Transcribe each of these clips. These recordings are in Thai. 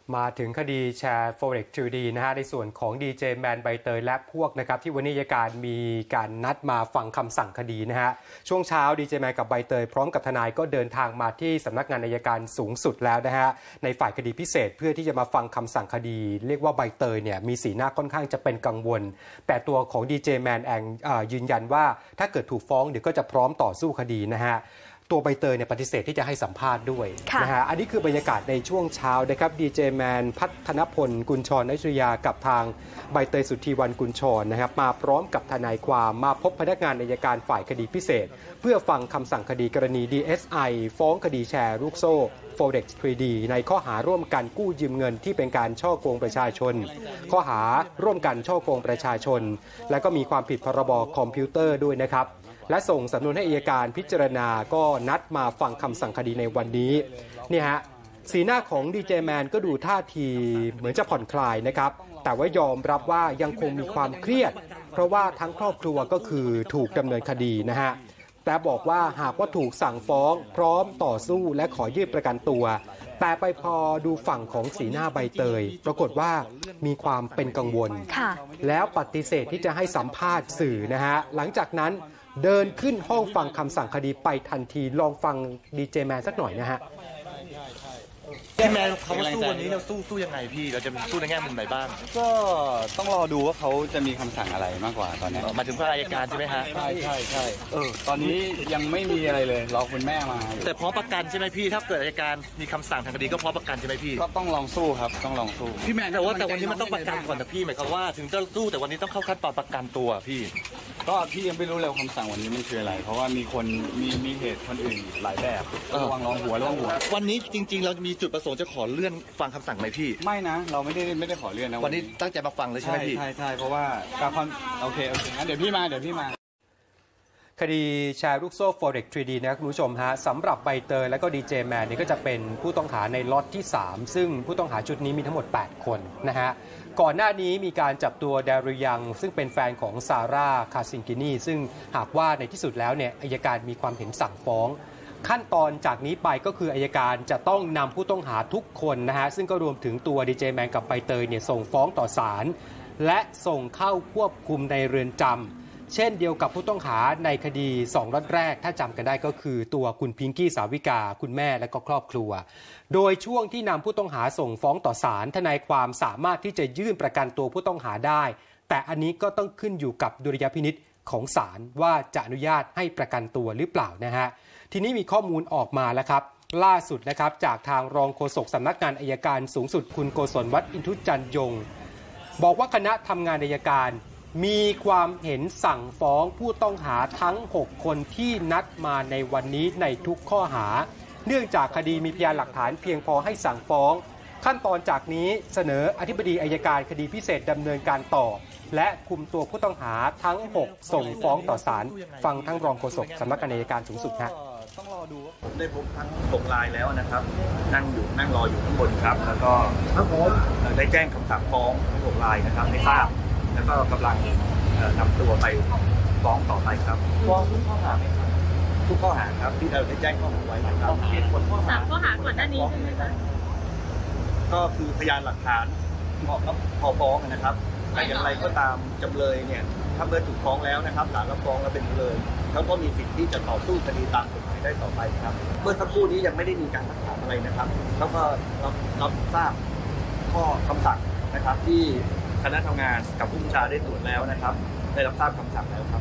มาถึงคดีแชร์ Forex 2D นะฮะในส่วนของดีเจแมนใบเตยและพวกนะครับที่วันนี้อัยการมีการนัดมาฟังคำสั่งคดีนะฮะช่วงเช้าดีเจแมนกับใบเตยพร้อมกับทนายก็เดินทางมาที่สำนักงานอัยการสูงสุดแล้วนะฮะในฝ่ายคดีพิเศษเพื่อที่จะมาฟังคำสั่งคดีเรียกว่าใบเตยเนี่ยมีสีหน้าค่อนข้างจะเป็นกังวลแต่ตัวของดีเจแมนเองยืนยันว่าถ้าเกิดถูกฟ้องเดี๋ยวก็จะพร้อมต่อสู้คดีนะฮะตัวใบเตยเนี่ยปฏิเสธที่จะให้สัมภาษณ์ด้วยนะฮะอันนี้คือบรรยากาศในช่วงเช้านะครับดีเจแมนพัฒนพลกุลชรณัชยากับทางใบเตยสุทธิวันกุลชรนะครับมาพร้อมกับทนายความมาพบพนักงานอัยการฝ่ายคดีพิเศษเพื่อฟังคำสั่งคดีกรณี DSI ฟ้องคดีแชร์ลูกโซ่ Forex 3D ในข้อหาร่วมกันกู้ยืมเงินที่เป็นการฉ้อโกงประชาชนข้อหาร่วมกันฉ้อโกงประชาชนและก็มีความผิดพรบคอมพิวเตอร์ด้วยนะครับและส่งสำนวนให้อัยการพิจารณาก็นัดมาฟังคำสั่งคดีในวันนี้นี่ฮะสีหน้าของดีเจแมนก็ดูท่าทีเหมือนจะผ่อนคลายนะครับแต่ว่ายอมรับว่ายังคงมีความเครียดเพราะว่าทั้งครอบครัวก็คือถูกดำเนินคดีนะฮะแต่บอกว่าหากว่าถูกสั่งฟ้องพร้อมต่อสู้และขอยื่นประกันตัวแต่ไปพอดูฝั่งของสีหน้าใบเตยปรากฏว่ามีความเป็นกังวลแล้วปฏิเสธที่จะให้สัมภาษณ์สื่อนะฮะหลังจากนั้นเดินขึ้นห้องฟังคำสั่งคดีไปทันทีลองฟังดีเจแมนสักหน่อยนะฮะพี่แมนเขาสู้วันนี้เราสู้ยังไงพี่เราจะสู้ในแง่มุมไหนบ้างก็ต้องรอดูว่าเขาจะมีคำสั่งอะไรมากกว่าตอนนี้มาถึงฝ่ายอัยการใช่ไหมฮะใช่ตอนนี้ยังไม่มีอะไรเลยรอคุณแม่มาแต่พร้อมประกันใช่ไหมพี่ถ้าเกิดอัยการมีคำสั่งทางคดีก็พร้อมประกันใช่ไหมพี่ก็ต้องลองสู้ครับต้องลองสู้พี่แมนแต่วันนี้มันต้องประกันก่อนนะพี่หมายความว่าถึงจะสู้แต่วันนี้ต้องเข้าขั้นตอนประกันตัวพี่ก็พี่ยังไม่รู้เลยคำสั่งวันนี้มันคืออะไรเพราะว่ามีคนมีเหตุคนอื่นหลายแบบระวังหัววันนี้จริงๆเรามีจุดประสงค์จะขอเลื่อนฟังคำสั่งไหมพี่ไม่นะเราไม่ได้ขอเลื่อนนะวันนี้ตั้งใจมาฟังเลยใช่ไหมพี่ใช่เพราะว่าการความโอเคงั้นเดี๋ยวพี่มาคดีแชร์ลูกโซ่ Forex 3D นะคุณผู้ชมฮะสำหรับใบเตยและก็ดีเจแมนนี่ก็จะเป็นผู้ต้องหาในล็อตที่3ซึ่งผู้ต้องหาชุดนี้มีทั้งหมด8คนนะฮะก่อนหน้านี้มีการจับตัวแดริยังซึ่งเป็นแฟนของซาร่าคาซิงกินีซึ่งหากว่าในที่สุดแล้วเนี่ยอัยการมีความเห็นสั่งฟ้องขั้นตอนจากนี้ไปก็คืออัยการจะต้องนำผู้ต้องหาทุกคนนะฮะซึ่งก็รวมถึงตัวดีเจแมนกับใบเตยเนี่ยส่งฟ้องต่อศาลและส่งเข้าควบคุมในเรือนจำเช่นเดียวกับผู้ต้องหาในคดี2ล็อตแรกถ้าจำกันได้ก็คือตัวคุณพิงกี้สาวิกาคุณแม่และก็ครอบครัวโดยช่วงที่นำผู้ต้องหาส่งฟ้องต่อศาลทนายความสามารถที่จะยื่นประกันตัวผู้ต้องหาได้แต่อันนี้ก็ต้องขึ้นอยู่กับดุลยพินิจของศาลว่าจะอนุญาตให้ประกันตัวหรือเปล่านะฮะทีนี้มีข้อมูลออกมาแล้วครับล่าสุดนะครับจากทางรองโฆษกสำนักงานอัยการสูงสุดคุณโกศลวัฒน์อินทุจันยงบอกว่าคณะทำงานอัยการมีความเห็นสั่งฟ้องผู้ต้องหาทั้ง6คนที่นัดมาในวันนี้ในทุกข้อหาเนื่องจากคดีมีพยานหลักฐานเพียงพอให้สั่งฟ้องขั้นตอนจากนี้เสนออธิบดีอัยการคดีพิเศษดำเนินการต่อและคุมตัวผู้ต้องหาทั้ง6ส่งฟ้องต่อศาลฟังทั้งรองโฆษกสำนักงานอัยการสูงสุดฮะต้องรอดูได้พบทั้ง6รายแล้วนะครับนั่งรออยู่ข้างบนครับแล้วก็ได้แจ้งคำสั่งฟ้องทั้ง6รายนะครับให้ทราบแล้วก็กำลังนำตัวไปฟ้องต่อไปครับฟ้องทุกข้อหาไหมครับทุกข้อหาครับที่เราได้แจ้งข้อหาไว้นะครับ 3 ข้อหาก่อนหน้านี้ใช่ไหมคะก็คือพยานหลักฐานพอฟ้องนะครับแต่อย่างไรก็ตามจำเลยเนี่ยถ้าเมื่อถูกฟ้องแล้วนะครับศาลรับฟ้องแล้วเป็นจำเลยเขาก็มีสิทธิ์ที่จะต่อสู้คดีตามกฎหมายได้ต่อไปครับเมื่อสักครู่นี้ยังไม่ได้มีการหลักฐานอะไรนะครับแล้วก็รับทราบข้อคำสั่งนะครับที่คณะทำงานกับผู้บัญชาได้ตรวจแล้วนะครับได้รับทราบคำสั่งแล้วครับ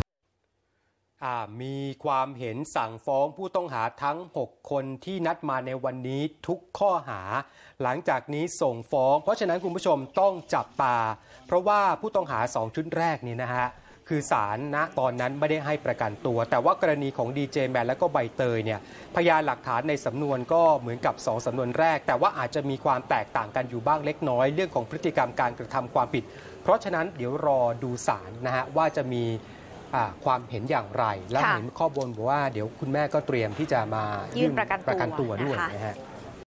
มีความเห็นสั่งฟ้องผู้ต้องหาทั้ง6คนที่นัดมาในวันนี้ทุกข้อหาหลังจากนี้ส่งฟ้องเพราะฉะนั้นคุณผู้ชมต้องจับตาเพราะว่าผู้ต้องหา2ชุดแรกนี่นะฮะคือศาลณตอนนั้นไม่ได้ให้ประกันตัวแต่ว่ากรณีของดีเจแมนและก็ใบเตยเนี่ยพยานหลักฐานในสำนวนก็เหมือนกับ2สำนวนแรกแต่ว่าอาจจะมีความแตกต่างกันอยู่บ้างเล็กน้อยเรื่องของพฤติกรรมการกระทำความผิดเพราะฉะนั้นเดี๋ยวรอดูศาลนะฮะว่าจะมีความเห็นอย่างไรและเห็นข้อมูลบอกว่าเดี๋ยวคุณแม่ก็เตรียมที่จะมายื่นประกันตัวด้วยนะฮะ